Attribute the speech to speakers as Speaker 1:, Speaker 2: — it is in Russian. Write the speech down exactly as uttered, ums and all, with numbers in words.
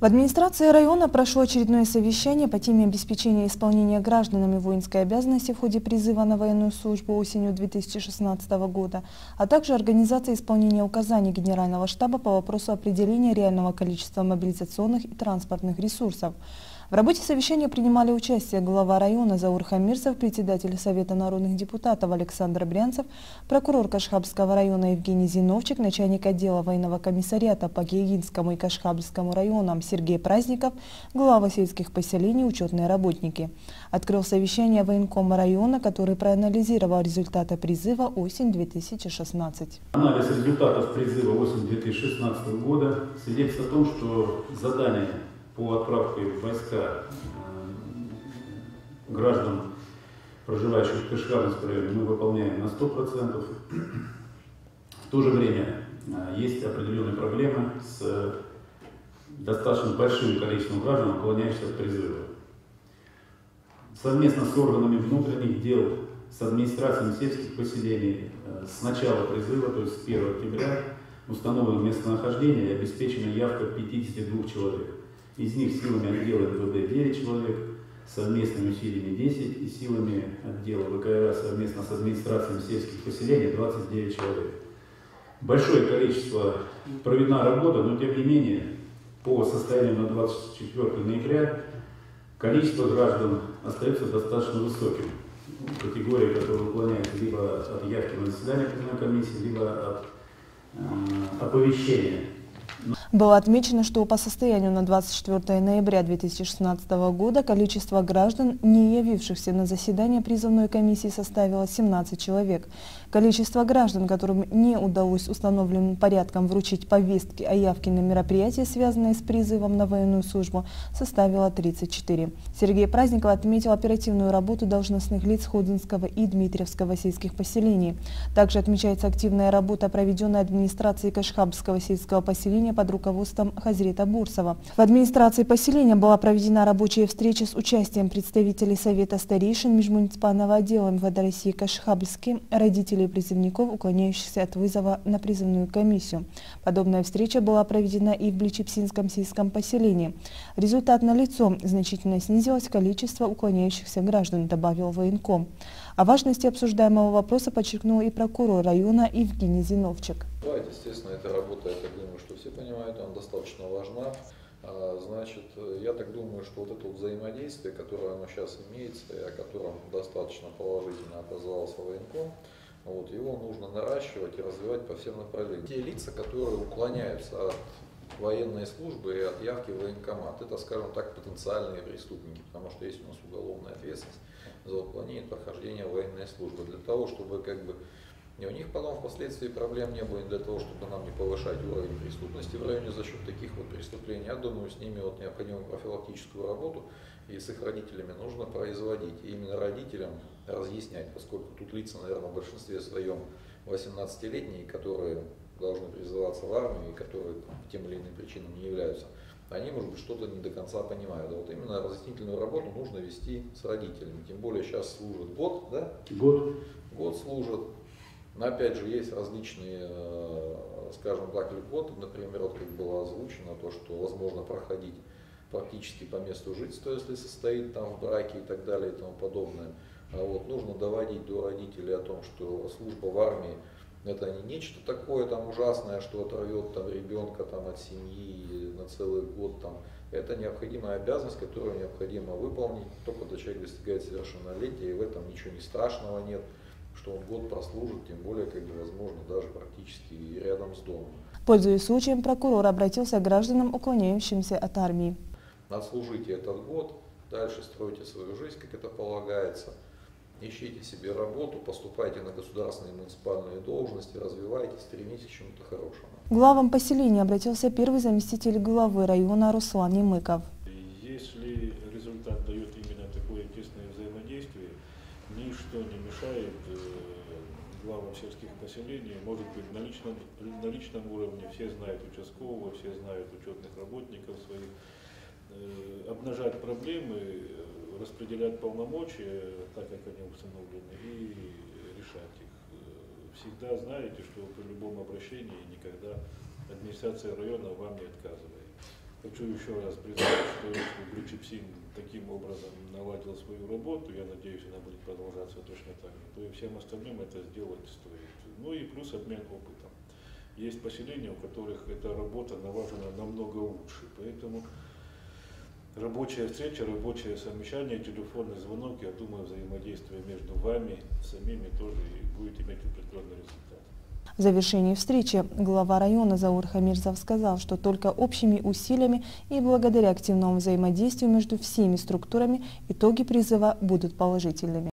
Speaker 1: В администрации района прошло очередное совещание по теме обеспечения исполнения гражданами воинской обязанности в ходе призыва на военную службу осенью две тысячи шестнадцатого года, а также организация исполнения указаний Генерального штаба по вопросу определения реального количества мобилизационных и транспортных ресурсов. В работе совещания принимали участие глава района Заур Хамирзов, председатель Совета народных депутатов Александр Брянцев, прокурор Кашхабльского района Евгений Зиновчик, начальник отдела военного комиссариата по Геогинскому и Кашхабльскому районам Сергей Праздников, глава сельских поселений, учетные работники. Открыл совещание военкома района, который проанализировал результаты призыва осень две тысячи шестнадцать.
Speaker 2: Анализ результатов призыва осень две тысячи шестнадцатого года свидетельствует о том, что задание по отправке в войска граждан, проживающих в Кашхабльском районе, мы выполняем на сто процентов. В то же время есть определенные проблемы с достаточно большим количеством граждан, уклоняющихся от призыва. Совместно с органами внутренних дел, с администрациями сельских поселений с начала призыва, то есть с первого октября, установлено местонахождение и обеспечена явка пятидесяти двух человек. Из них силами отдела эн вэ дэ девять человек, совместными усилиями десять и силами отдела вэ ка эр а совместно с администрациями сельских поселений двадцать девять человек. Большое количество проведена работа, но тем не менее по состоянию на двадцать четвёртое ноября количество граждан остается достаточно высоким. Категория, которая уклоняется либо от явки на заседание приемной комиссии, либо от э, оповещения.
Speaker 1: Было отмечено, что по состоянию на двадцать четвёртое ноября две тысячи шестнадцатого года количество граждан, не явившихся на заседание призывной комиссии, составило семнадцать человек. Количество граждан, которым не удалось установленным порядком вручить повестки о явке на мероприятия, связанные с призывом на военную службу, составило тридцать четыре. Сергей Праздников отметил оперативную работу должностных лиц Ходынского и Дмитриевского сельских поселений. Также отмечается активная работа, проведенная администрацией Кашхабльского сельского поселения под руководством Хазрета Бурсова. В администрации поселения была проведена рабочая встреча с участием представителей Совета старейшин межмуниципального отдела эм вэ дэ России Кашхабльский, родителей призывников, уклоняющихся от вызова на призывную комиссию. Подобная встреча была проведена и в Бличепсинском сельском поселении. Результат налицо: значительно снизилось количество уклоняющихся граждан, добавил военком. О важности обсуждаемого вопроса подчеркнул и прокурор района Евгений Зиновчик.
Speaker 3: Да, естественно, эта работа, я так думаю, что все понимают, она достаточно важна. Значит, я так думаю, что вот это вот взаимодействие, которое оно сейчас имеется, и о котором достаточно положительно отозвался военком, вот, его нужно наращивать и развивать по всем направлениям. Те лица, которые уклоняются от военной службы и от явки в военкомат, это, скажем так, потенциальные преступники, потому что есть у нас уголовная ответственность за уклонение от прохождения военной службы. Для того, чтобы как бы и у них потом впоследствии проблем не было, для того, чтобы нам не повышать уровень преступности в районе за счет таких вот преступлений. Я думаю, с ними вот необходимую профилактическую работу и с их родителями нужно производить. И именно родителям разъяснять, поскольку тут лица, наверное, в большинстве своем восемнадцатилетние, которые должны призываться в армию и которые по тем или иным причинам не являются, они, может быть, что-то не до конца понимают. А вот именно разъяснительную работу нужно вести с родителями. Тем более сейчас служит год, да?
Speaker 2: Год.
Speaker 3: Год служит. Но опять же есть различные, скажем так, льготы, например, вот как было озвучено, то, что возможно проходить практически по месту жительства, если состоит там в браке и так далее и тому подобное. А вот нужно доводить до родителей о том, что служба в армии это не нечто такое там ужасное, что оторвет там ребенка там от семьи на целый год там. Это необходимая обязанность, которую необходимо выполнить, только когда человек достигает совершеннолетия, и в этом ничего не страшного нет, что он год прослужит, тем более, как бы, возможно, даже практически рядом с домом.
Speaker 1: Пользуясь случаем, прокурор обратился к гражданам, уклоняющимся от армии.
Speaker 3: Отслужите этот год, дальше стройте свою жизнь, как это полагается, ищите себе работу, поступайте на государственные и муниципальные должности, развивайтесь, стремитесь к чему-то хорошему.
Speaker 1: Главам поселения обратился первый заместитель главы района Руслан Немыков.
Speaker 4: Если результат дает именно такое тесное взаимодействие, ничто не мешает э, главам сельских поселений, может быть, на личном, на личном уровне, все знают участкового, все знают учетных работников своих, э, обнажать проблемы, распределять полномочия, так как они установлены, и решать их. Всегда знаете, что при любом обращении никогда администрация района вам не отказывает. Хочу еще раз признать, что Бричипсин таким образом наладил свою работу, я надеюсь, она будет продолжаться точно так же, то и всем остальным это сделать стоит. Ну и плюс обмен опытом. Есть поселения, у которых эта работа налажена намного лучше, поэтому рабочая встреча, рабочее совещание, телефонный звонок, я думаю, взаимодействие между вами самими тоже будет иметь определенный результат.
Speaker 1: В завершении встречи глава района Заур Хамирзов сказал, что только общими усилиями и благодаря активному взаимодействию между всеми структурами итоги призыва будут положительными.